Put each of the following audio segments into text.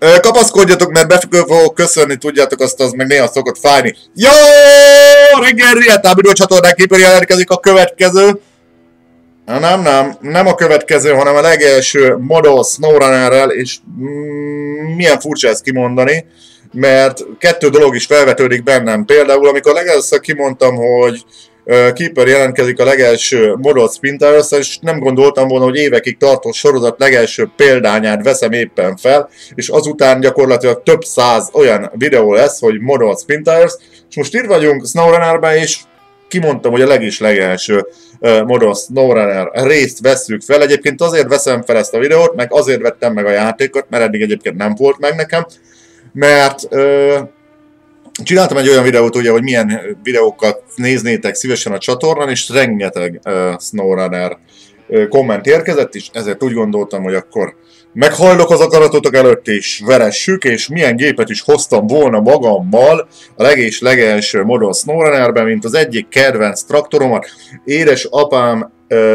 Kapaszkodjatok, mert be fogok köszönni, tudjátok, azt az meg néha szokott fájni. Jó! Reggel Rietám videócsatornán képen jelentkezik a következő. Nem a következő, hanem a legelső Model SnowRunnerrel, és milyen furcsa ezt kimondani, mert kettő dolog is felvetődik bennem. Például, amikor legelőször kimondtam, hogy Keeper jelentkezik a legelső Model Spinters, és nem gondoltam volna, hogy évekig tartó sorozat legelső példányát veszem éppen fel, és azután gyakorlatilag több száz olyan videó lesz, hogy Model Spinters, és most itt vagyunk SnowRunnerben, és kimondtam, hogy a legelső Model SnowRunner részt vesszük fel. Egyébként azért veszem fel ezt a videót, meg azért vettem meg a játékot, mert eddig egyébként nem volt meg nekem, mert csináltam egy olyan videót, ugye, hogy milyen videókat néznétek szívesen a csatornán, és rengeteg SnowRunner komment érkezett, és ezért úgy gondoltam, hogy akkor meghajlok az akaratotok előtt, és veressük, és milyen gépet is hoztam volna magammal a legelső Model SnowRunnerben, mint az egyik kedvenc traktoromat, édesapám,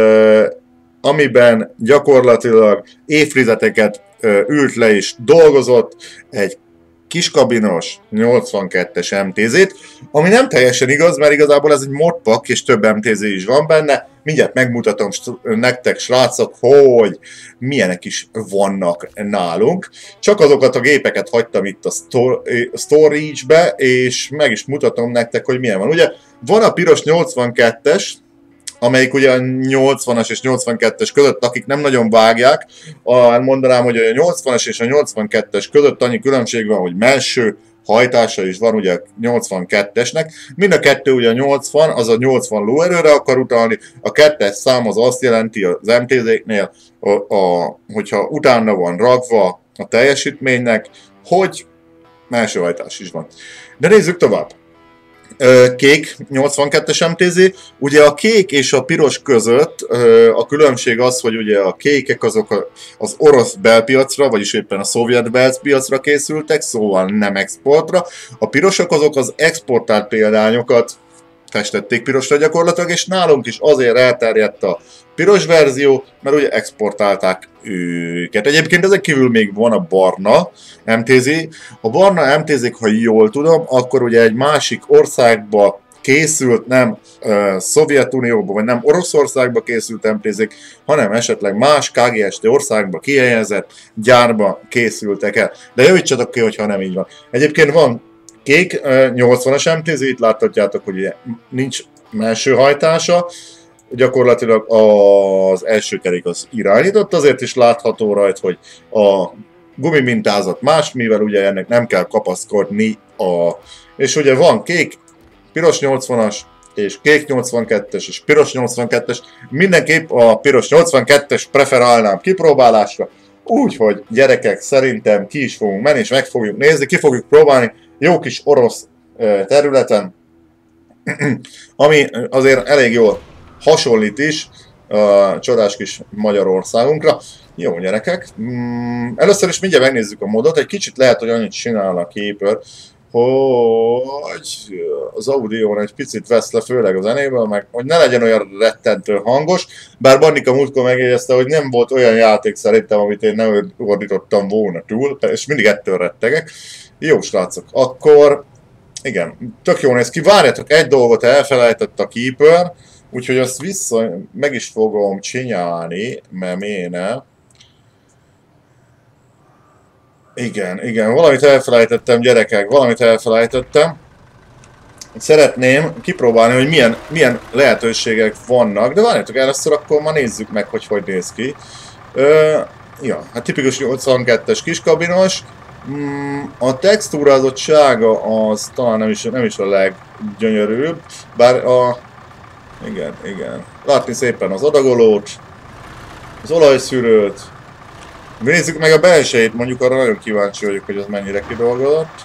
amiben gyakorlatilag évtizedeket ült le és dolgozott, egy kiskabinos 82-es MTZ-t, ami nem teljesen igaz, mert igazából ez egy modpak, és több MTZ is van benne. Mindjárt megmutatom nektek, srácok, hogy milyenek is vannak nálunk. Csak azokat a gépeket hagytam itt a storage-be, és meg is mutatom nektek, hogy milyen van. Ugye van a piros 82-es, amelyik ugye a 80-as és 82-es között, akik nem nagyon vágják, mondanám, hogy a 80-as és a 82-es között annyi különbség van, hogy melső hajtása is van ugye a 82-esnek. Mind a kettő ugye a 80, az a 80 lóerőre akar utalni, a kettes szám az azt jelenti az MTZ-nél, hogyha utána van rakva a teljesítménynek, hogy melső hajtás is van. De nézzük tovább. Kék 82-es MTZ, ugye a kék és a piros között a különbség az, hogy ugye a kékek azok az orosz belpiacra, vagyis éppen a szovjet belpiacra készültek, szóval nem exportra, a pirosok azok az exportált példányokat festették pirosra gyakorlatilag, és nálunk is azért elterjedt a piros verzió, mert ugye exportálták őket. Egyébként ezek kívül még van a barna MTZ. A barna MTZ-k, ha jól tudom, akkor ugye egy másik országba készült, nem Szovjetunióban, vagy nem Oroszországba készült MTZ-k, hanem esetleg más KGST országba kihelyezett gyárba készültek el. De javítsatok ki, hogyha nem így van. Egyébként van kék 80-as MTZ, itt láthatjátok, hogy ugye nincs melső hajtása, gyakorlatilag az első kerék az irányított, azért is látható rajta, hogy a gumimintázat más, mivel ugye ennek nem kell kapaszkodni és ugye van kék, piros 80-as, és kék 82-es, és piros 82-es, mindenképp a piros 82-es preferálnám kipróbálásra, úgyhogy gyerekek, szerintem ki is fogunk menni, és meg fogjuk nézni, ki fogjuk próbálni, jó kis orosz területen, ami azért elég jól hasonlít is a csodás kis Magyarországunkra. Jó gyerekek, először is mindjárt megnézzük a modot, egy kicsit lehet, hogy annyit csinál a Keeper, hogy az audión egy picit vesz le, főleg a zenéből, meg hogy ne legyen olyan rettentő hangos, bár Bannika múltkor megjegyezte, hogy nem volt olyan játék szerintem, amit én nem ordítottam volna túl, és mindig ettől rettegek. Jó srácok, akkor igen, tök jól néz ki, várjatok, egy dolgot elfelejtett a Keeper, úgyhogy azt meg is fogom csinálni, mert méne. Igen, valamit elfelejtettem, gyerekek, valamit elfelejtettem. Szeretném kipróbálni, hogy milyen lehetőségek vannak, de várjátok, először akkor ma nézzük meg, hogy néz ki. Ja, hát tipikus 82-es kiskabinos. A textúrázottsága az talán nem is a leggyönyörűbb, bár igen. Látni szépen az adagolót, az olajszűrőt. Nézzük meg a belsejét, mondjuk arra nagyon kíváncsi vagyok, hogy az mennyire kidolgozott.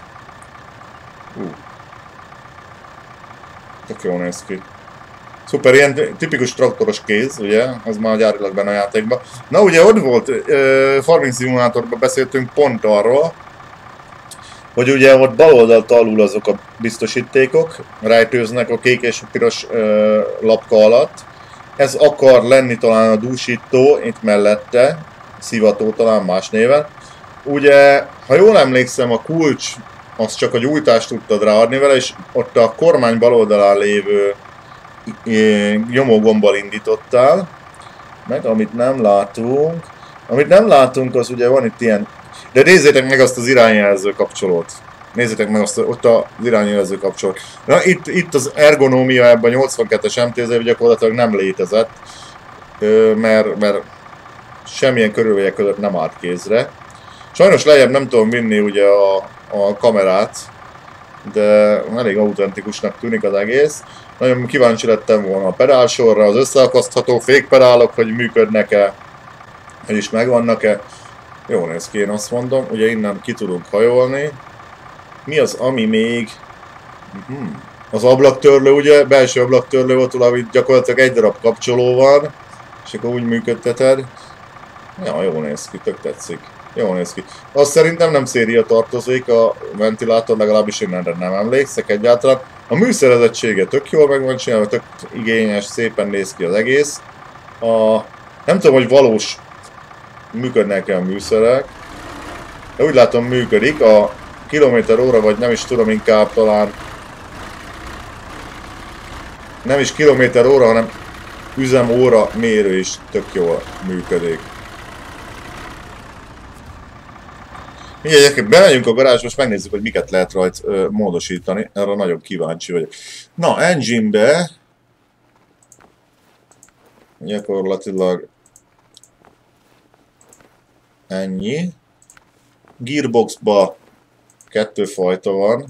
Tök jól néz ki. Szuper, ilyen tipikus traktoros kéz, ugye? Az már gyárilag benne a játékban. Na ugye ott volt, Farming Simulatorban beszéltünk pont arról, hogy ugye ott bal oldalt alul azok a biztosítékok, rejtőznek a kék és a piros lapka alatt. Ez akar lenni talán a dúsító, itt mellette, szivató talán más néven. ugye, ha jól emlékszem, a kulcs, az csak a gyújtást tudtad ráadni vele, és ott a kormány bal oldalán lévő nyomógombbal indítottál, meg amit nem látunk. Amit nem látunk, az ugye van itt ilyen... De nézzétek meg azt az irányjelző kapcsolót. Nézzétek meg azt, ott az irányjelző kapcsolót. Na, itt az ergonómia ebben a 82-es MTZ gyakorlatilag nem létezett, mert semmilyen körülmények között nem állt kézre. Sajnos lejjebb nem tudom vinni ugye a kamerát, de elég autentikusnak tűnik az egész. Nagyon kíváncsi lettem volna a pedálsorra, az összeakasztható fékpedálok, hogy működnek-e, és megvannak-e. Jól néz ki, én azt mondom. Ugye innen ki tudunk hajolni. Mi az, ami még... Az ablaktörlő, ugye, belső ablaktörlő volt, amit gyakorlatilag egy darab kapcsoló van, és akkor úgy működteted. Ja, jól néz ki, tök tetszik. Jól néz ki. Azt szerintem nem széria tartozik a ventilátor, legalábbis én erre nem emlékszek egyáltalán. A műszerezettsége tök jól meg van csinálva, tök igényes, szépen néz ki az egész. Nem tudom, hogy valós működnek-e a műszerek. De úgy látom működik, a kilométer-óra, vagy nem is tudom, inkább talán nem is kilométer-óra, hanem üzem-óra mérő is tök jól működik. Mindjárt bemegyünk a garázsba, és megnézzük, hogy miket lehet rajta módosítani. Erre nagyon kíváncsi vagyok. Na, engine-be gyakorlatilag ennyi. Gearboxba 2 fajta van.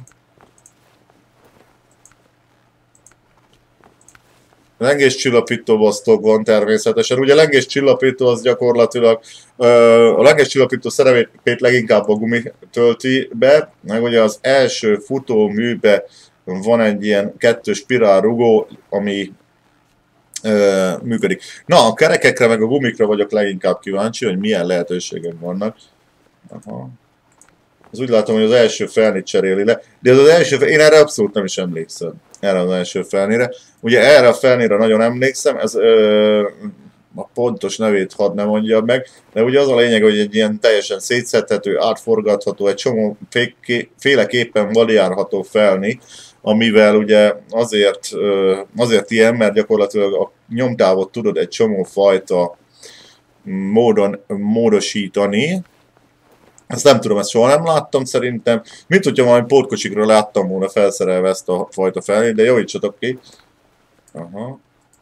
Lengéscsillapító osztog van természetesen. Ugye a lengéscsillapító az gyakorlatilag a lengéscsillapító szerepét leginkább a gumi tölti be, meg ugye az első futóműbe van egy ilyen 2 spirál rugó, ami működik. Na, a kerekekre meg a gumikra vagyok leginkább kíváncsi, hogy milyen lehetőségek vannak. Aha. Az úgy látom, hogy az első felnit cseréli le, de ez az első én erre abszolút nem is emlékszem. Erre az első felnire. Ugye erre a felnire nagyon emlékszem, ez a pontos nevét hadd ne mondjam meg, de ugye az a lényeg, hogy egy ilyen teljesen szétszedhető, átforgatható, egy csomó féleképpen variálható felni, amivel ugye azért ilyen, mert gyakorlatilag a nyomtávot tudod egy csomó fajta módon módosítani. Ezt nem tudom, ezt soha nem láttam szerintem. Mint hogyha valami pótkocsikra láttam volna felszerelve ezt a fajta felét, de javítsatok ki. Aha.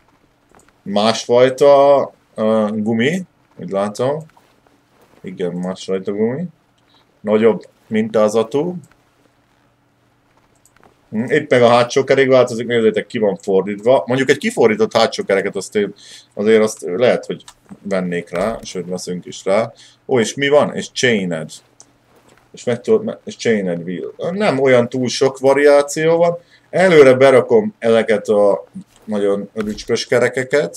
Másfajta gumi, úgy látom. Igen, másfajta gumi. Nagyobb mintázatú. Itt meg a hátsó kerék változik, nézzétek, ki van fordítva. Mondjuk egy kifordított hátsó kereket azért azt lehet, hogy vennék rá, sőt veszünk is rá. Ó, és mi van? És chained. És chained wheel. Nem olyan túl sok variáció van. Előre berakom ezeket a nagyon rücskös kerekeket.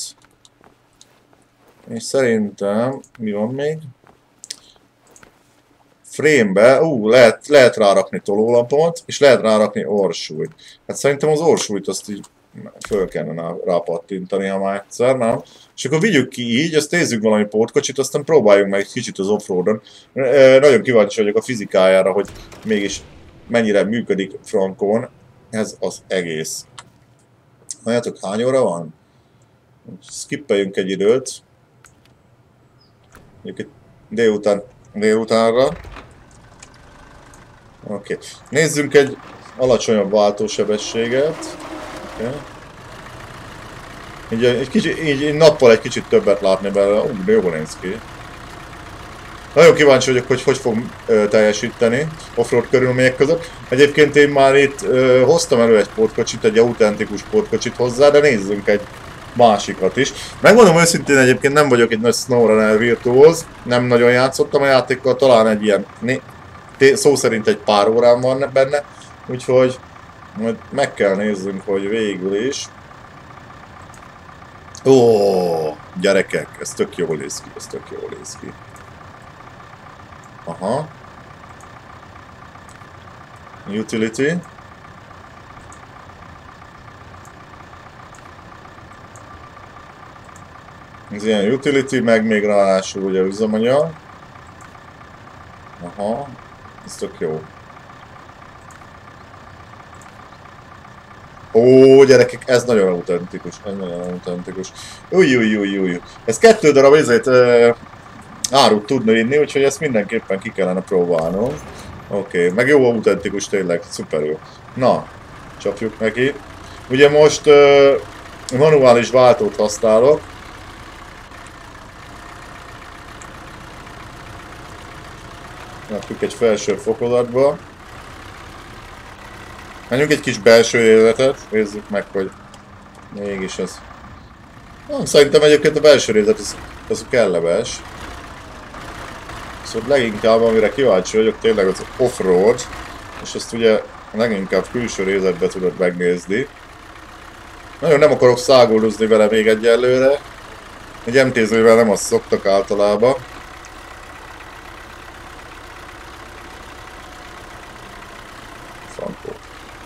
És szerintem, mi van még? Frame-be, lehet rárakni tolólampot, és lehet rárakni orsúlyt. Hát szerintem az orsúlyt azt így föl kellene rápattintani, ha már egyszer, nem? És akkor vigyük ki így, ezt nézzük valami pótkocsit, aztán próbáljunk meg egy kicsit az offroadon. Nagyon kíváncsi vagyok a fizikájára, hogy mégis mennyire működik frankon ez az egész. Látjátok, hány óra van? Skippeljünk egy időt. Mondjuk délutánra. Oké. Nézzünk egy alacsonyabb váltósebességet. Okay. Így nappal egy kicsit többet látni belőle. De jól néz ki. Nagyon kíváncsi vagyok, hogy fog teljesíteni offroad körülmények között. Egyébként én már itt hoztam elő egy pótkocsit, egy autentikus pótkocsit hozzá, de nézzünk egy másikat is. Megmondom őszintén, egyébként nem vagyok egy nagy SnowRunner virtuóz, nem nagyon játszottam a játékkal, talán egy ilyen, szó szerint egy pár órán van benne, úgyhogy majd meg kell nézzünk, hogy végül is. Ó, gyerekek, ez tök jól néz ki, ez tök jól néz ki. Aha. Utility. Ez ilyen utility, meg még ráadásul ugye üzemanyag. Aha, ez tök jó. Ó, gyerekek, ez nagyon autentikus, ez nagyon autentikus. Új. Ez 2 darab ezért árut tudna inni, úgyhogy ezt mindenképpen ki kellene próbálnom. Oké, meg jó autentikus tényleg, szuper jó. Na, csapjuk neki. Ugye most manuális váltót használok. Rakjuk egy felső fokozatba. Menjünk egy kis belső életet, nézzük meg, hogy mégis ez. Szerintem egyébként a belső részlet az kellemes. Szóval leginkább amire kíváncsi vagyok tényleg az off-road, és ezt ugye leginkább külső részletbe tudod megnézni. Nagyon nem akarok száguldozni vele még egyelőre. Egy MTZ-vel nem azt szoktak általában. Frankó.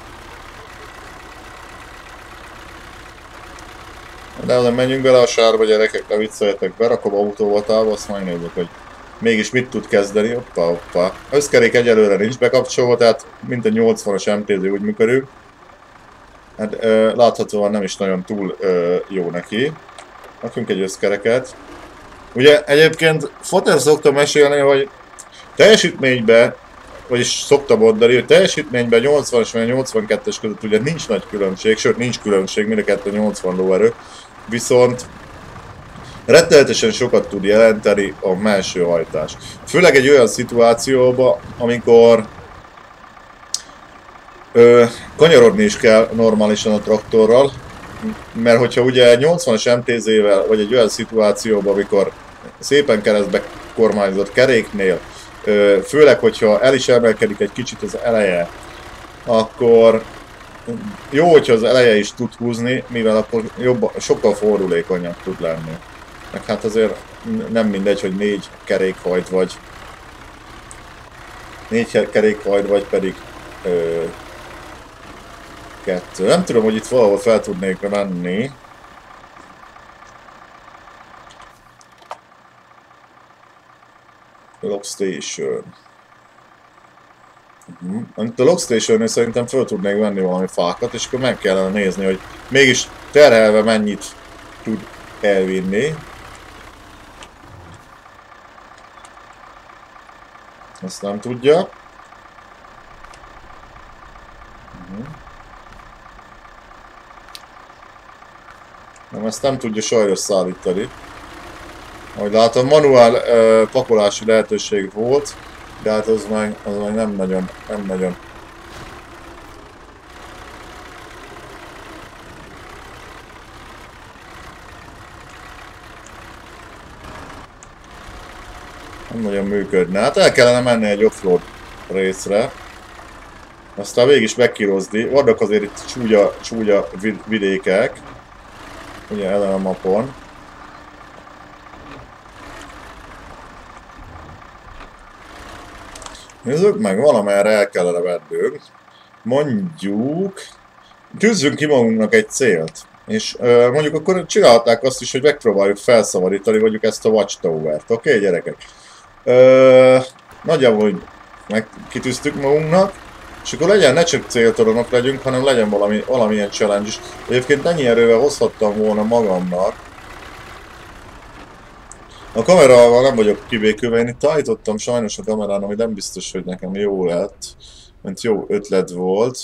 De azért menjünk bele a sárba, gyerekek, ne vicceljetek, berakom autóvatába, azt majd nézzük, hogy mégis mit tud kezdeni. Hoppá. Összkerék egyelőre nincs bekapcsolva, tehát mint a 80-as MTZ úgy működik. Hát láthatóan nem is nagyon túl jó neki. Rakjunk egy összkereket. Ugye egyébként Foter szokta mesélni, hogy teljesítményben, vagyis szokta mondani, hogy teljesítményben 80-as vagy 82-es között ugye nincs nagy különbség, sőt nincs különbség, mind a kettő 80 lóerő. Viszont rettenetesen sokat tud jelenteni a melső hajtás. Főleg egy olyan szituációban, amikor kanyarodni is kell normálisan a traktorral, mert hogyha ugye 80-as MTZ-vel, vagy egy olyan szituációban, amikor szépen keresztbe kormányzott keréknél, főleg hogyha el is emelkedik egy kicsit az eleje, akkor jó, hogyha az eleje is tud húzni, mivel akkor sokkal fordulékonyabb tud lenni. Meg hát azért nem mindegy, hogy 4 kerékhajt vagy pedig 2. Nem tudom, hogy itt valahol fel tudnék menni. Log Station. A Log Station-nél szerintem fel tudnék venni valami fákat, és akkor meg kellene nézni, hogy mégis terhelve mennyit tud elvinni. Ezt nem tudja. Nem, ezt nem tudja sajnos szállítani. Ahogy látom, manuál pakolási lehetőség volt, de hát az meg nem nagyon. Nem nagyon működne. Hát el kellene menni egy offroad részre. Aztán végig is megkírozni. Vannak azért itt csúnya vidékek. Ugye ellen a mapon. Nézzük meg, valamerre el kellene vennünk. Mondjuk... Tűzzünk ki magunknak egy célt. És mondjuk akkor csinálhatnák azt is, hogy megpróbáljuk felszabadítani mondjuk ezt a Watchtower-t. Oké, gyerekek? Nagyjából, hogy kitűztük magunknak. És akkor legyen, ne csak céltoronok legyünk, hanem legyen valamilyen challenge is. Egyébként ennyi erővel hozhattam volna magamnak. A kamerával nem vagyok kibékülve, én itt állítottam sajnos a kamerán, ami nem biztos, hogy nekem jó lett. Mert jó ötlet volt.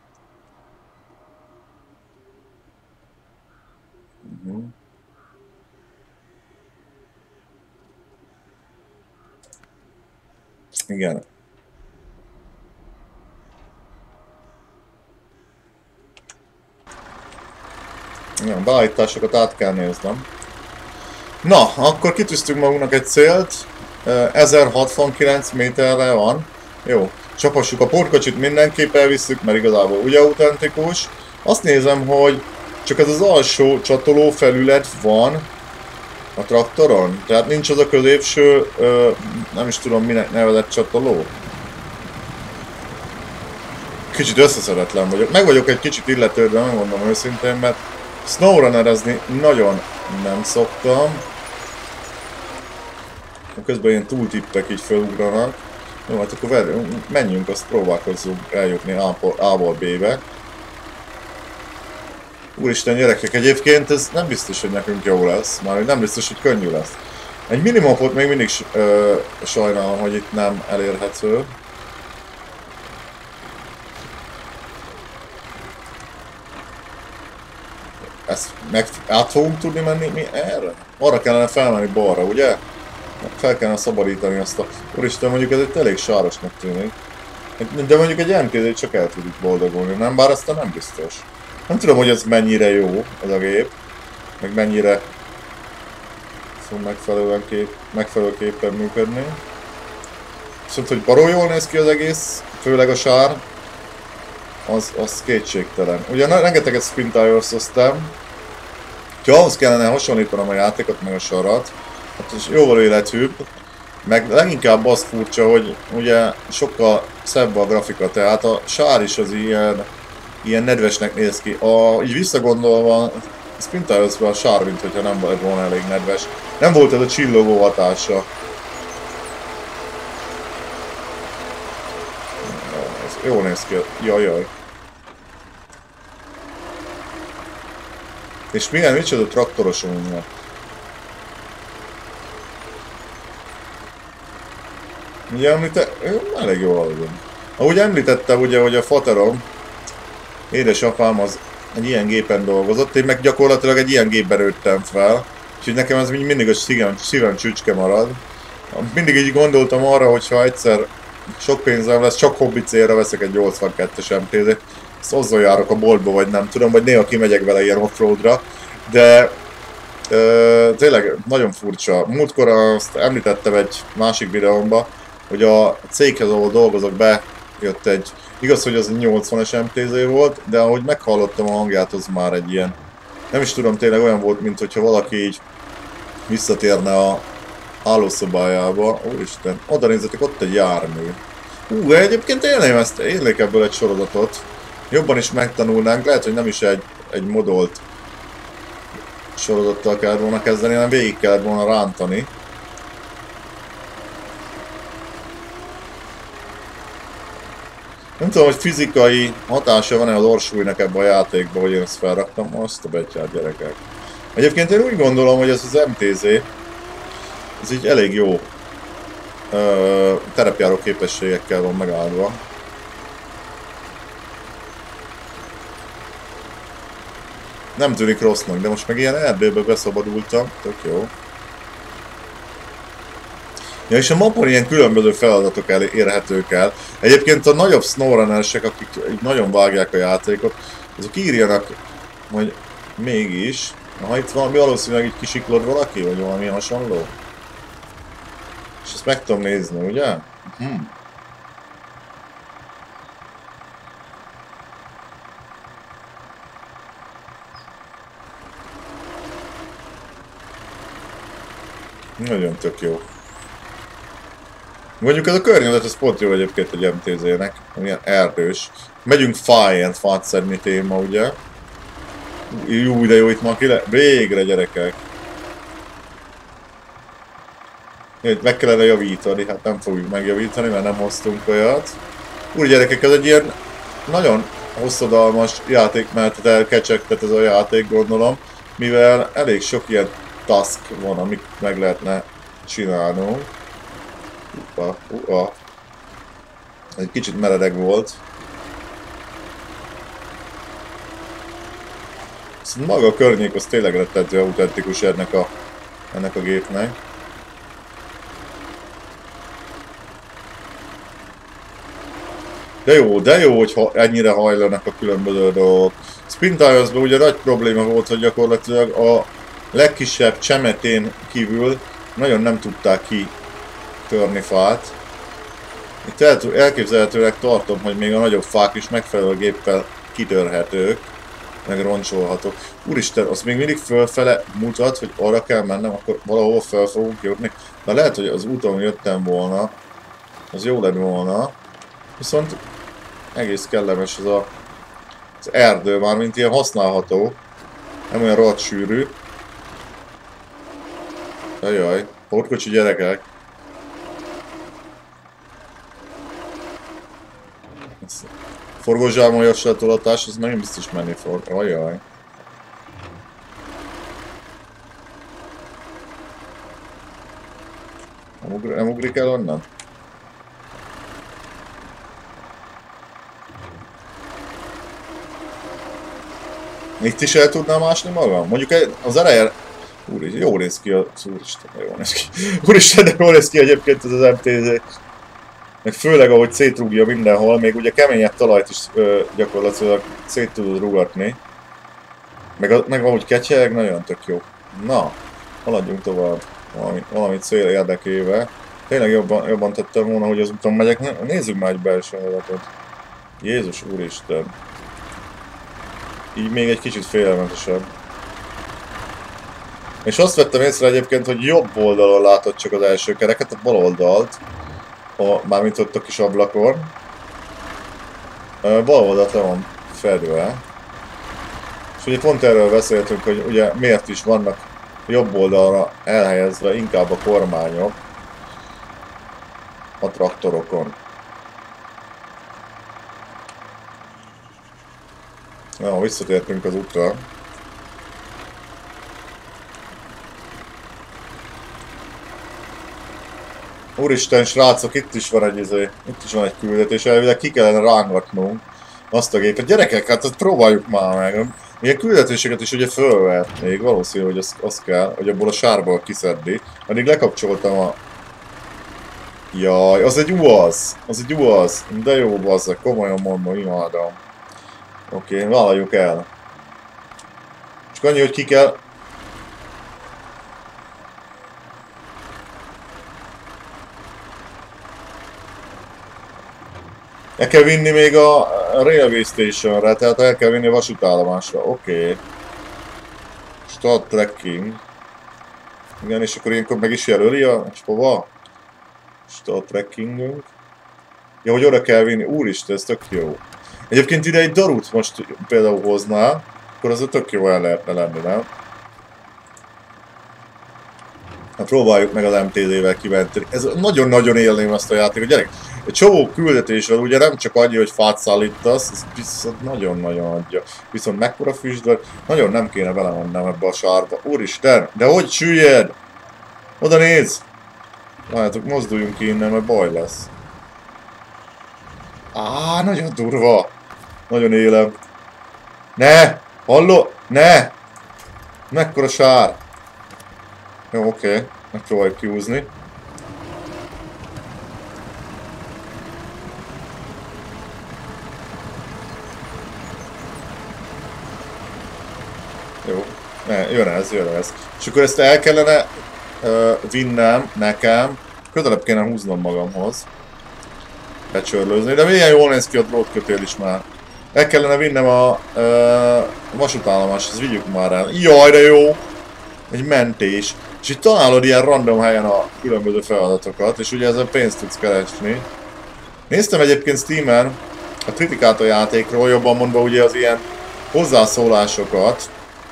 Igen. Igen, beállításokat át kell néznem. Na, akkor kitűztünk magunknak egy célt. 1069 méterre van. Jó, csapassuk a portkocsit, mindenképp elvisszük, mert igazából ugye autentikus. Azt nézem, hogy csak ez az alsó csatoló felület van a traktoron. Tehát nincs az a középső, nem is tudom minek nevezett csatoló. Kicsit összeszedetlen vagyok. Meg vagyok egy kicsit illetődve, megmondom őszintén, mert snowrunnerezni nagyon nem szoktam. Közben ilyen túltippek így felugranak. Jó, hát akkor menjünk, azt próbálkozzunk eljutni A-ból B-be. Úristen gyerekek, egyébként ez nem biztos, hogy nekünk jó lesz, már nem biztos, hogy könnyű lesz. Egy minimapot még mindig sajnálom, hogy itt nem elérhető. Ezt át fogunk tudni menni mi erre? Arra kellene felmenni balra, ugye? Fel kellene szabadítani azt a... Úristen, mondjuk ez egy elég sárosnak tűnik. De mondjuk egy MTZ csak el tudjuk boldogulni, nem? Bár aztán nem biztos. Nem tudom, hogy ez mennyire jó, ez a gép. Meg mennyire fog megfelelőképpen működni. Viszont, hogy baroly jól néz ki az egész, főleg a sár, az kétségtelen. Ugye rengeteget Spin Tires-oztam. Ha ahhoz kellene hasonlítanom a játékot, meg a sarat, hát ez jóval élethűbb. Meg leginkább az furcsa, hogy ugye sokkal szebb a grafika, tehát a sár is az ilyen nedvesnek néz ki. Így visszagondolva, Spin Tires-ben a sár, mint hogyha nem volt volna elég nedves. Nem volt ez a csillogó hatása. Ez jól néz ki, jajjaj. És micsoda traktorosunk van. Ugye elég jól aludom. Ahogy említettem ugye, hogy a faterom, édesapám az egy ilyen gépen dolgozott, én meg gyakorlatilag egy ilyen gépben nőttem fel. Úgyhogy nekem ez mindig a szívem csücske marad. Mindig így gondoltam arra, hogy ha egyszer sok pénzem lesz, csak hobbi célra veszek egy 82-es MTZ-t. Ezt azzal járok a boltba, vagy nem tudom, vagy néha kimegyek vele ilyen offroadra. De tényleg nagyon furcsa. Múltkor azt említettem egy másik videómban, hogy a céghez, ahol dolgozok, bejött egy, igaz, hogy az egy 80-es MTZ volt, de ahogy meghallottam a hangját, az már egy ilyen, nem is tudom, tényleg olyan volt, mint hogyha valaki így visszatérne a hálószobájába. Úristen, oda nézzetek, ott egy jármű. Egyébként élnék ebből egy sorozatot. Jobban is megtanulnánk, lehet, hogy nem is egy modolt sorozattal kellett volna kezdeni, hanem végig kellett volna rántani. Nem tudom, hogy fizikai hatása van-e az orsúlynak ebben a játékban, hogy én ezt felraktam, azt a betyár gyerekek. Egyébként én úgy gondolom, hogy ez az MTZ, ez így elég jó terepjáró képességekkel van megáldva. Nem tűnik rossznak, de most meg ilyen erdőbe beszabadultam, tök jó. Ja, és a mapon ilyen különböző feladatok érhetők el. Egyébként a nagyobb snowrunnersek, akik nagyon vágják a játékot, azok írjanak, hogy mégis, ha itt valószínűleg így kisiklod valaki, vagy valami hasonló. És ezt meg tudom nézni, ugye? Nagyon tök jó. Mondjuk ez a környezet, ez pont jó egyébként egy MTZ-nek, milyen erdős. Megyünk fát szedni téma, ugye? Jó, de jó, itt ma végre gyerekek. Itt meg kellene javítani, hát nem fogjuk megjavítani, mert nem hoztunk olyat. Úgy gyerekek, ez egy ilyen nagyon hosszadalmas játék, mert elkecsegtet ez a játék, gondolom, mivel elég sok ilyen task van, amit meg lehetne csinálnunk. Egy kicsit meredek volt. Szóval maga a környék az tényleg rettentő autentikus ennek a gépnek. De jó, hogyha ennyire hajlanak a különböző dolgok. Spin Tires-ben ugye nagy probléma volt, hogy gyakorlatilag a legkisebb csemetén kívül nagyon nem tudták kitörni fát. Itt elképzelhetőleg tartom, hogy még a nagyobb fák is megfelelő géppel kitörhetők, meg roncsolhatók. Úristen, az még mindig fölfele mutat, hogy arra kell mennem, akkor valahol fel fogunk jutni. De lehet, hogy az úton jöttem volna, az jó lett volna. Viszont egész kellemes az erdő, már mint ilyen használható. Nem olyan rohadt sűrű. Jajjaj, portkocsi gyerekek. Forgózsámolyos tolatás, ez nagyon biztos menni fog. Ajaj. Nem ugrik el onnan? Itt is el tudnám ásni magam? Mondjuk az eleje... Úristen, jól néz ki Úristen, jól néz ki. Úristen, de jól néz ki egyébként ez az MTZ. Meg főleg ahogy szétrúgja mindenhol, még ugye keményebb talajt is gyakorlatilag szét tudod rúgatni. Meg ahogy ketyeg, nagyon tök jó. Na, haladjunk tovább valami cél érdekével. Tényleg jobban tettem volna, hogy az úton megyek. Nézzük már egy belső adatot. Jézus Úristen. Így még egy kicsit félelmetesebb. És azt vettem észre egyébként, hogy jobb oldalon látod csak az első kereket, a bal oldalt. Mármint ott a kis ablakon. Bal oldalt le van fedve. És ugye pont erről beszéltünk, hogy ugye miért is vannak jobb oldalra elhelyezve inkább a kormányok a traktorokon. Na, visszatértünk az útra. Úristen, srácok, itt is van egy küldetés, elvileg ki kellene rángatnunk azt a gépet. Gyerekek, hát ezt próbáljuk már meg. Ilyen küldetéseket is ugye fölvett még, valószínű, hogy az kell, hogy abból a sárból kiszedni. Addig lekapcsoltam a... Jaj, az egy UAZ, de jó bazzak, komolyan mondom, imádom. Oké, vállaljuk el. Csak annyi, hogy ki kell... El kell vinni még a Railway Stationre, tehát el kell vinni a vasútállomásra. Oké. Start trekking. Igen, és akkor ilyenkor meg is jelöli a... És hova? Start trekkingünk. Ja, hogy oda kell vinni. Úristen, ez tök jó. Egyébként ide egy darut most például hoznál, akkor az tök jó el lehetne lenni, nem? Hát próbáljuk meg az MTZ-vel kimenteni. Ez nagyon-nagyon élném ezt a játékot. Gyerek, egy csomó küldetésről ugye nem csak annyi, hogy fát szállítasz, ez viszont nagyon-nagyon adja. Viszont mekkora füstből, nagyon nem kéne belemennem ebbe a sárba. Úristen, de hogy süllyed? Oda nézz! Látjátok, mozduljunk ki innen, mert baj lesz. Nagyon durva. Nagyon élem. Ne! Halló? Ne! Mekkora sár? Jó, oké. Megpróbáljuk kiúzni. Jó. Jön ez. És akkor ezt el kellene vinnem nekem. Közelebb kéne húznom magamhoz. Becsörlőzni. De milyen jól néz ki a drótkötél is már. El kellene vinnem a vasútállomáshoz, ezt vigyük már el. Jaj, de jó! Egy mentés. És itt találod ilyen random helyen a különböző feladatokat, és ugye ezzel pénzt tudsz keresni. Néztem egyébként Steamen a kritikát a játékról, jobban mondva ugye az ilyen hozzászólásokat.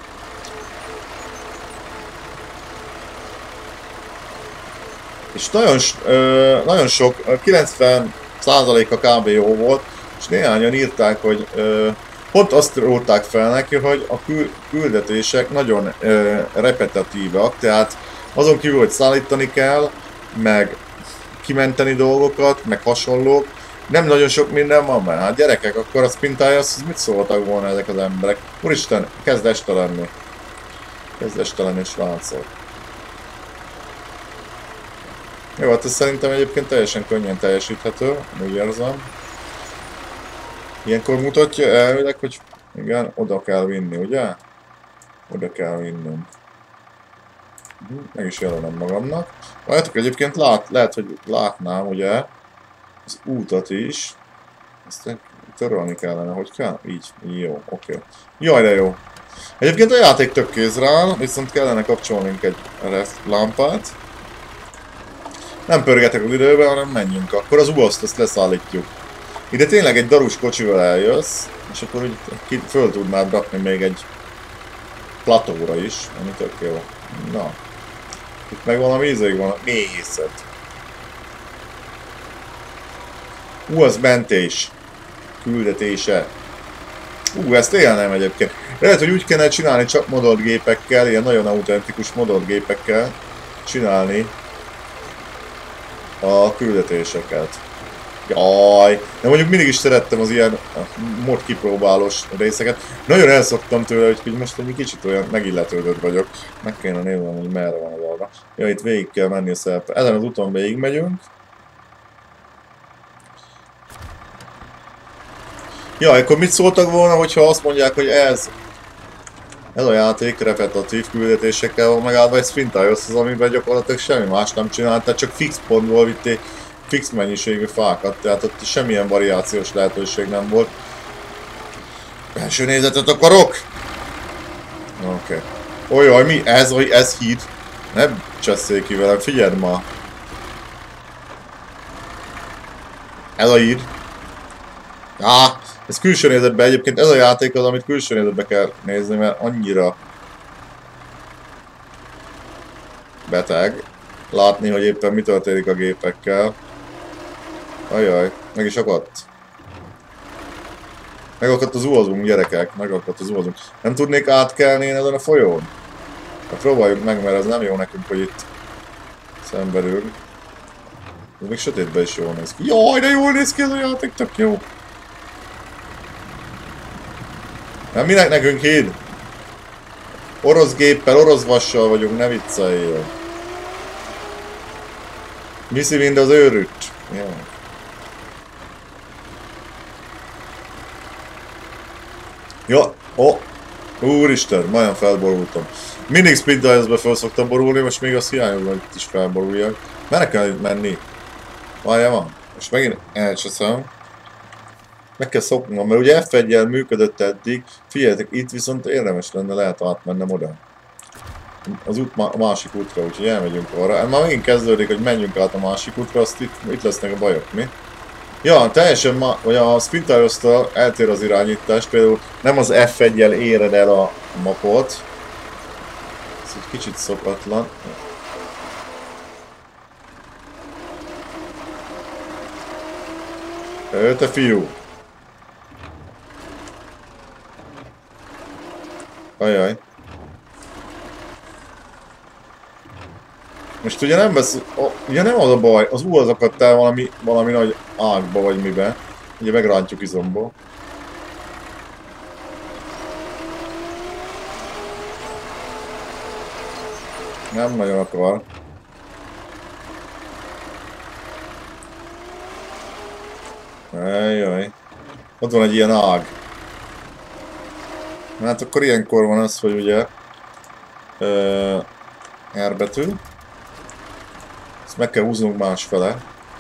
És nagyon sok, 90%-a kb. Jó volt, és néhányan írták, hogy pont azt rótták fel neki, hogy a küldetések nagyon repetitívak, tehát azon kívül, hogy szállítani kell, meg kimenteni dolgokat, meg hasonlók, nem nagyon sok minden van, mert hát gyerekek, akkor a Spintályhoz mit szóltak volna ezek az emberek? Úristen, kezd este lenni. Kezd este lenni, srácok. Jó, hát ez szerintem egyébként teljesen könnyen teljesíthető, úgy érzem. Ilyenkor mutatja elvileg, hogy igen, oda kell vinni, ugye? Oda kell vinnünk. Meg is jelenem magamnak. Várjátok, egyébként lehet, hogy látnám, ugye, az útat is. Ezt törölni kellene, hogy kell? Így, jó, oké. Jaj, de jó. Egyébként a játék tök kézre áll, viszont kellene kapcsolnunk egy lámpát. Nem pörgetek az időben, hanem menjünk. Akkor az UAZ-t ezt leszállítjuk. Ide tényleg egy darus kocsival eljössz, és akkor úgy föl tudnád rakni még egy platóra is, ami tök jó. Na. Itt meg valami ízéig van, méhészet. Az mentés. küldetése. Ez tényleg nem egyébként. Lehet, hogy úgy kellene csinálni csak modolt gépekkel, ilyen nagyon autentikus modolt gépekkel csinálni a küldetéseket. Jaj, de mondjuk mindig is szerettem az ilyen mod kipróbálós részeket. Nagyon elszoktam tőle, hogy most egy kicsit olyan megilletődött vagyok. Meg kéne néznem, hogy merre van az arra. Ja, itt végig kell menni a szerpe. Ezen az úton végig megyünk. Ja, akkor mit szóltak volna, hogyha azt mondják, hogy ez a játék repetitív küldetésekkel van megállva, egy Sprintios az, amiben gyakorlatilag semmi más nem csinált, tehát csak fix pontból vitték fix mennyiségű fákat, tehát ott semmilyen variációs lehetőség nem volt. Első nézetet akarok! Oké. Olyaj, mi? Ez híd? Ne cseszél ki velem, figyeld ma! Ez a híd. Ez külső nézetben egyébként, ez a játék az, amit külső nézetbe kell nézni, mert annyira beteg látni, hogy éppen mi történik a gépekkel. Ajaj, meg is akadt. Megakadt az uvazunk, gyerekek, megakadt az uvazunk. Nem tudnék átkelni én ezen a folyón? Hát próbáljuk meg, mert ez nem jó nekünk, hogy itt szemberül. Ez még sötétben is jól néz ki. Jaj, de jól néz ki ez a játék, tök jó! Nem minek nekünk híd? Orosz géppel, orosz vassal vagyunk, ne vicceljél. Viszi mind az őrült. Jó. Ja, úristen, majdnem felborultam. Mindig Sprintiosbe fel szoktam borulni, most még azt hiányozom, hogy itt is felboruljak. Merre kell itt menni? Várjál van. És megint elcseszem. Meg kell szoknom, mert ugye F1-jel működött eddig. Figyeljetek, itt viszont érdemes lenne, lehet átmennem oda. Az út a másik útra, úgyhogy elmegyünk arra. Már megint kezdődik, hogy menjünk át a másik útra, azt itt lesznek a bajok, mi? Ja, teljesen vagy a Sprintios-től eltér az irányítás, például nem az F1-jel éred el a mapot. Ez egy kicsit szokatlan. Te fiú! Ajaj. Most ugye nem vesz... ugye nem az a baj, az az akadt el valami nagy ágba vagy mibe. Ugye megrántjuk izomból. Nem nagyon akar. Ajaj. Ott van egy ilyen ág. Hát akkor ilyenkor van az, hogy ugye... R betű. Ezt meg kell húznunk másfele.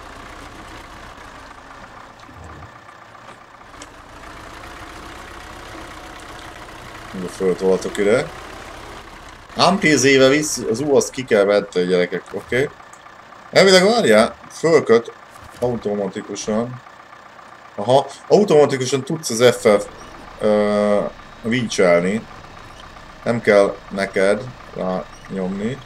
Ugye föltoltok ide. Ám 10 éve visz, az azt ki kell vetni, gyerekek, oké? Okay? Elvileg várjál, fölköt automatikusan. Aha, automatikusan tudsz az F-fel vincselni. Nem kell neked rá nyomni.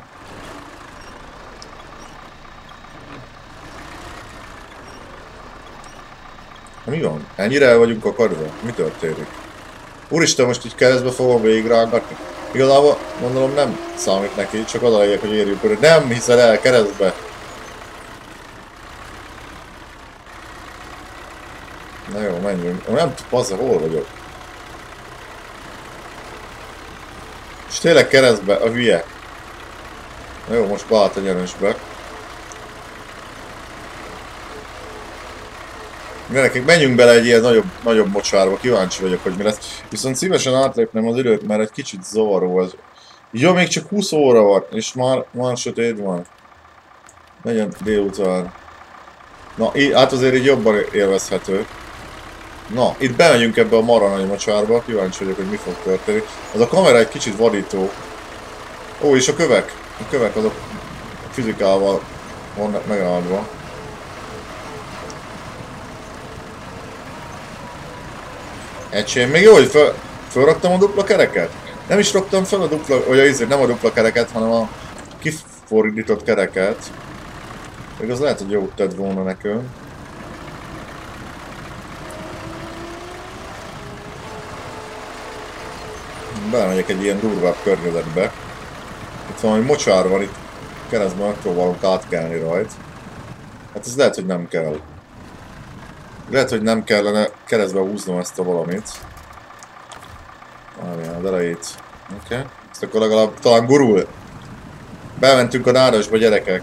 Mi van? Ennyire el vagyunk akadva? Mi történik? Úristen, most így keresztbe fogom végigrángatni. Igazából gondolom nem számít neki, csak az a lényeg, hogy érjük körül. Nem hiszel el keresztbe! Na jó, menjünk. Nem tudom, hol vagyok. És tényleg keresztbe, a hülye. Na jó, most beállt a nyeresbe. Gyerekek, menjünk bele egy ilyen nagyobb mocsárba, kíváncsi vagyok, hogy mi lesz. Viszont szívesen átlépnem az időt, mert egy kicsit zavaró ez. Jó, még csak 20 óra van, és már sötét van. Legyen délután. Na, hát azért így jobban élvezhető. Na, itt bemegyünk ebbe a marha nagy mocsárba, kíváncsi vagyok, hogy mi fog történni. Az a kamera egy kicsit vadító. Ó, és a kövek. A kövek azok fizikával vannak megáldva. Egység, még jó, hogy fölraktam a dupla kereket? Nem is raktam fel a dupla, vagy nem a dupla kereket, hanem a kifordított kereket. Még az lehet, hogy jót tett volna nekünk. Belemegyek egy ilyen durvább környezetbe. Itt valami mocsár van, itt keresztben megpróbálunk átkelni rajt. Hát ez lehet, hogy nem kell. Lehet, hogy nem kellene keresztbe húznom ezt a valamit. Várjál, az elejét. Oké. Okay. Ezt akkor legalább talán gurul. Bementünk a nádasba, gyerekek.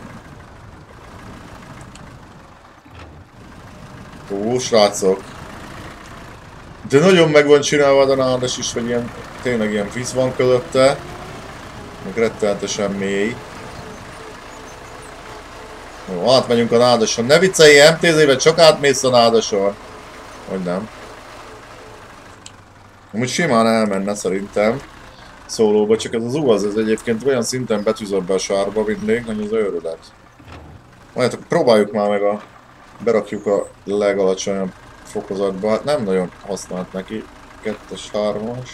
Ó, srácok. De nagyon meg van csinálva a nádas is, hogy ilyen, tényleg ilyen víz van közötte. Meg rettenetesen mély. Jó, átmegyünk a nádason. Ne viccelj, MTZ-ben csak átmész a nádason. Hogy nem. Amúgy simán elmenne szerintem. Szólóba, csak ez az ugaz, ez egyébként olyan szinten betűzött be a sárba mindig, hogy az őrület. Majd próbáljuk már meg a... Berakjuk a legalacsonyabb fokozatba, hát nem nagyon használt neki. 2-es, 3-as.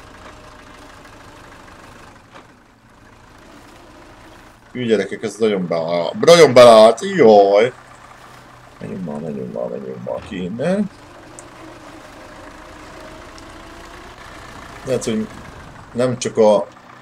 Hű gyerekek, ez nagyon belállt. Nagyon belállt, jaj! Menjünk már ki innen. Lehet, hogy nem csak a...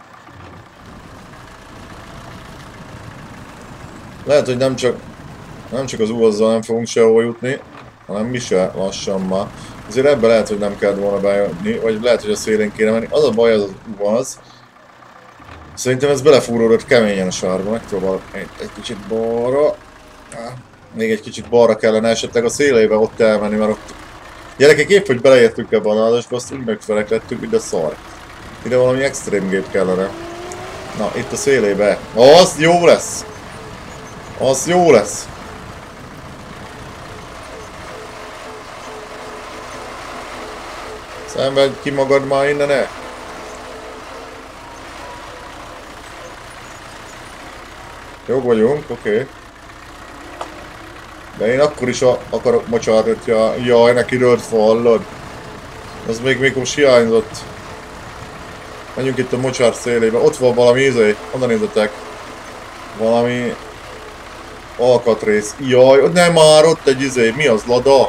Lehet, hogy nem csak az uvazzal nem fogunk sehol jutni, hanem mi se lassan már. Azért ebbe lehet, hogy nem kellett volna bejönni, vagy lehet, hogy a szélén kéne menni. Az a baj, az uvaz. Szerintem ez belefúródott keményen a sárba, megpróbálok egy kicsit balra. Még egy kicsit balra kellene esetleg a szélébe ott elmenni, mert ott... Gyerekek, épp hogy beleértünk ebbe a nádasba, azt úgy megfelek lettünk, mint a szar. Ide valami extrém gép kellene. Na, itt a szélébe. Az jó lesz! Az jó lesz! Szenvedj ki magad már innen -e? Jó vagyunk, oké. Okay. De én akkor is akarok mocsát, hogyha jaj, neki rölt fallod. Az még most hiányzott. Menjünk itt a mocsár szélébe. Ott van valami izé, onnan nézzetek. Valami... alkatrész. Jaj, nem már ott egy izé, mi az, Lada?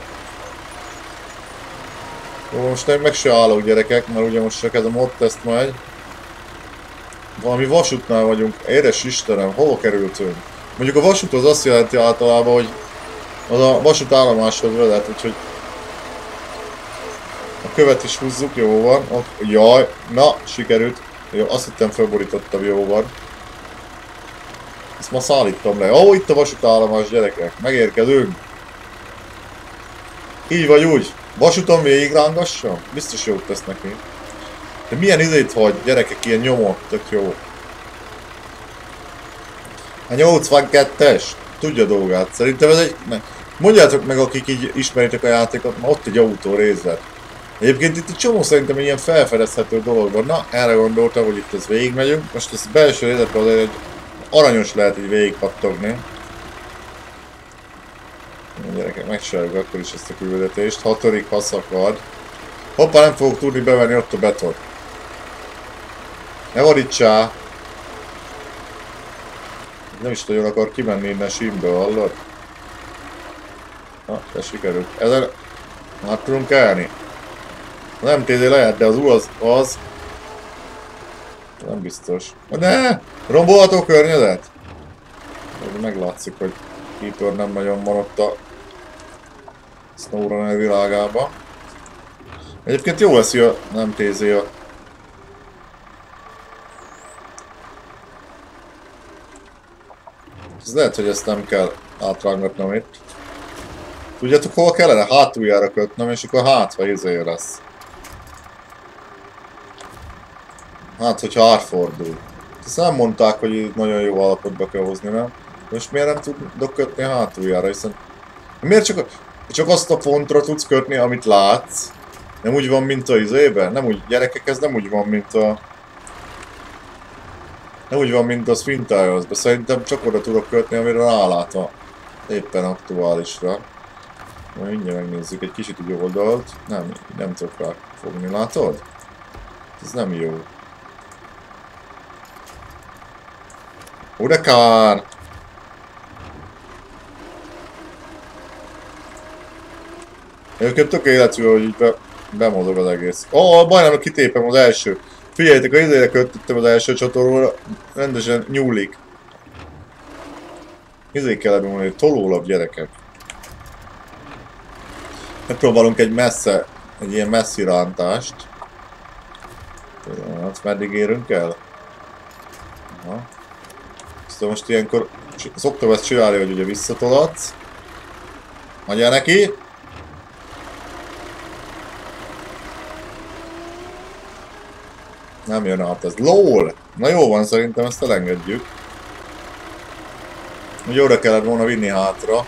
Jó, most nem meg se állok gyerekek, mert ugye most csak ez a mod teszt megy. Valami vasútnál vagyunk. Édes Istenem, hova kerültünk? Mondjuk a vasút az azt jelenti általában, hogy az a vasútállomáshoz vezet, úgyhogy a követ is húzzuk, jó van. Ott, jaj, na, sikerült. Jó, azt hittem felborítottam, jó van. Ezt ma szállítom le. Ó, itt a vasútállomás, gyerekek, megérkezünk. Így vagy úgy. Vasúton végigrángassam? Biztos jót tesz neki. De milyen izét hagy, gyerekek, ilyen nyomot, tök jó. A 82-es, tudja dolgát. Szerintem ez egy... Mondjátok meg, akik így ismeritek a játékot, ma ott egy autó részlet. Egyébként itt egy csomó szerintem egy ilyen felfedezhető dolog van. Na, erre gondoltam, hogy itt ez végigmegyünk. Most ez belső részletben azért egy aranyos lehet így végigpattogni. Gyerekek, megcsináljuk akkor is ezt a küldetést. 6. ha szakad. Hoppá, nem fogok tudni bevenni ott a beton. Ne vadítsál! Nem is nagyon akar kimenni innen símből, hallod? Na, ez sikerült. Ezzel már tudunk állni. Nem MTZ lehet, de az U az... Nem biztos. Ne! Rombolható környezet? Meglátszik, hogy Keeper nem nagyon maradt a SnowRunner világába. Egyébként jó lesz, hogy a MTZ a... Ez lehet, hogy ezt nem kell átrángatnom itt. Tudjátok, hol kellene? Hátuljára kötnöm, és akkor hátha izé lesz. Hát, hogyha átfordul. Ezt nem mondták, hogy nagyon jó állapotba kell hozni, nem? Most miért nem tudok kötni hátuljára, hiszen... Miért csak azt a pontra tudsz kötni, amit látsz? Nem úgy van, mint a izében? Nem úgy, gyerekek, ez nem úgy van, mint a... Nem úgy van, mint a Sphintiresben. Szerintem csak oda tudok kötni, amire rálát a éppen aktuálisra. Majd mindjárt megnézzük egy kicsit úgy oldalt. Nem tudok rá fogni, látod? Ez nem jó. Ó, de kár! Egyébként tök életű, hogy így Bemozog az egész. Majdnem kitépem az első. Figyeljétek, a izére kötöttem az első csatornóra, rendesen nyúlik. Izé kell mondani, tolólap gyerekek. Megpróbálunk egy ilyen messzi rántást. Hát meddig érünk el? Aha. Aztán most ilyenkor szoktam ezt csinálni, hogy ugye visszatolatsz. Hagyjál neki! Nem jön át ez. LOL! Na jó van, szerintem ezt elengedjük. Ugye oda kellett volna vinni hátra.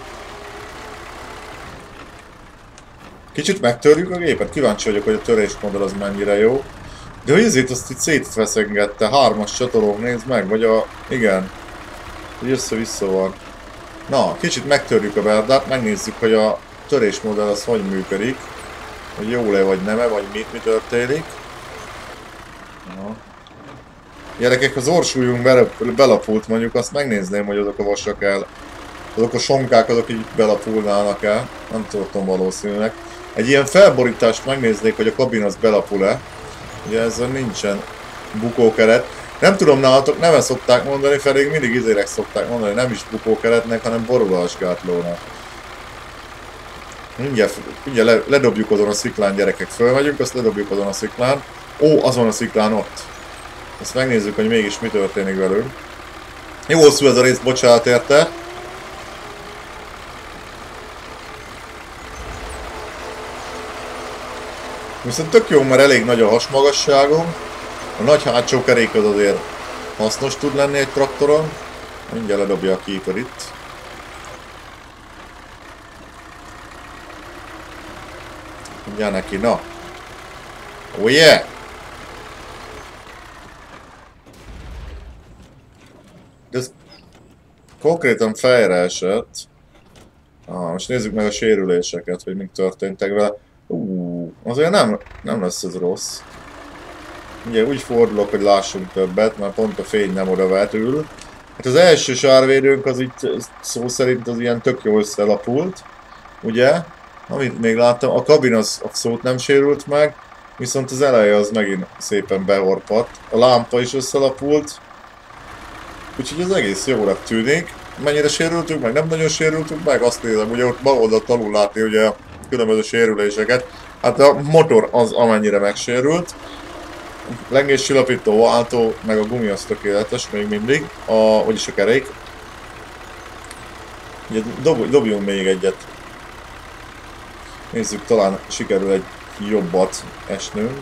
Kicsit megtörjük a gépet, kíváncsi vagyok, hogy a törésmodell az mennyire jó. De hogy ezért azt itt szétveszengette, 3-as csatolók, nézd meg, vagy a... igen. Hogy össze-vissza van. Na, kicsit megtörjük a verdát, megnézzük, hogy a törésmodell az hogy működik. Hogy jó-e vagy nem-e, vagy mi történik. Na. Gyerekek, az orsúlyunk belapult mondjuk, azt megnézném, hogy azok a vasak el... azok a sonkák, azok így belapulnának el. Nem tudtam valószínűleg. Egy ilyen felborítást megnéznék, hogy a kabin az belapul-e. Ugye ezzel nincsen bukókeret. Nem tudom, nálatok neve szokták mondani, pedig mindig izérek szokták mondani, nem is bukókeretnek, hanem borulásgátlónak. Mindjárt ledobjuk azon a sziklán, gyerekek, fölmegyünk, azt ledobjuk azon a sziklán. Ó, az van a sziklán ott. Ezt megnézzük, hogy mégis mi történik velünk. Jó hosszú ez a rész, bocsánat érte. Viszont tök jó, mert elég nagy a hasmagasságom. A nagy hátsó kerék az azért hasznos tud lenni egy traktoron. Mindjárt ledobja a Keeper itt. Mindjárt neki, na. Oh yeah! De ez konkrétan fejre esett. Most nézzük meg a sérüléseket, hogy mik történtek vele. Azért nem lesz ez rossz. Ugye úgy fordulok, hogy lássunk többet, mert pont a fény nem oda vetül. Hát az első sárvédőnk az itt szó szerint az ilyen tök jó összelapult. Ugye? Amit még láttam, a kabin az abszolút nem sérült meg, viszont az eleje az megint szépen behorpadt. A lámpa is összelapult. Úgyhogy az egész jónak tűnik. Mennyire sérültünk meg? Nem nagyon sérültünk meg? Azt nézem, ugye ott bal oldalt alul látni ugye a különböző sérüléseket. Hát a motor az amennyire megsérült. Lengés, csillapító, váltó, meg a gumi az tökéletes még mindig. Vagyis a kerék. Ugye dobjunk még egyet. Nézzük, talán sikerül egy jobbat esnünk.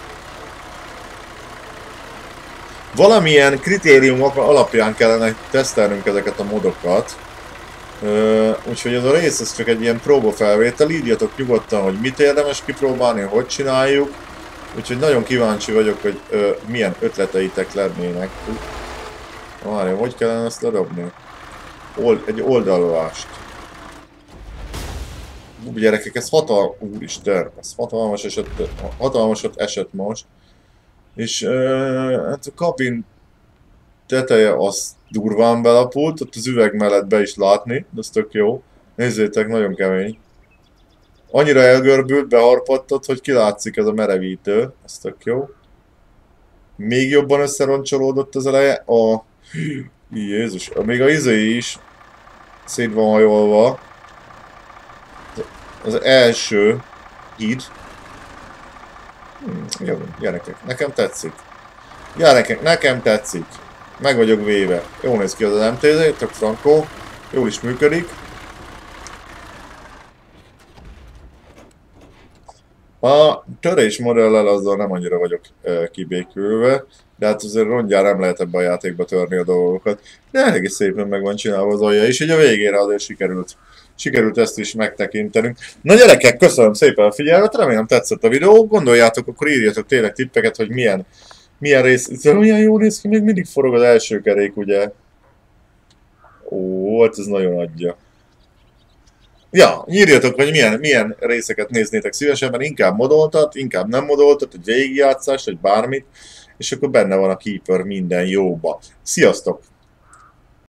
Valamilyen kritériumok alapján kellene tesztelnünk ezeket a modokat. Úgyhogy ez a rész ez csak egy ilyen próbafelvétel, írjatok nyugodtan, hogy mit érdemes kipróbálni, hogy csináljuk. Úgyhogy nagyon kíváncsi vagyok, hogy milyen ötleteitek lennének. Várjál, hogy kellene ezt ledobni? Egy oldallást. Gyerekek, ez úristen, ez hatalmasat esett most. És hát a kabin teteje az durván belapult, ott az üveg mellett be is látni, de ez tök jó. Nézzétek, nagyon kemény. Annyira elgörbült, beharpattat, hogy kilátszik ez a merevítő, ez tök jó. Még jobban összeroncsolódott az eleje, Jézus, még a izé is szét van hajolva. Az első híd. Jó, gyerekek, nekem tetszik. Gyerekek, nekem tetszik. Meg vagyok véve. Jól néz ki az MTZ, tök frankó. Jól is működik. A törés modellel azzal nem annyira vagyok kibékülve, de hát azért rongyán nem lehet ebbe a játékba törni a dolgokat. De elég szépen meg van csinálva az alja, és így a végére azért sikerült ezt is megtekintenünk. Na gyerekek, köszönöm szépen a figyelmet, remélem tetszett a videó, gondoljátok, akkor írjatok tényleg tippeket, hogy milyen rész, ez olyan jól néz ki, még mindig forog az első kerék, ugye? Ó, hát ez nagyon adja. Ja, írjatok, hogy milyen részeket néznétek szívesebben, inkább modoltat, inkább nem modoltat, egy végigjátszást, vagy bármit, és akkor benne van a Keeper minden jóba. Sziasztok!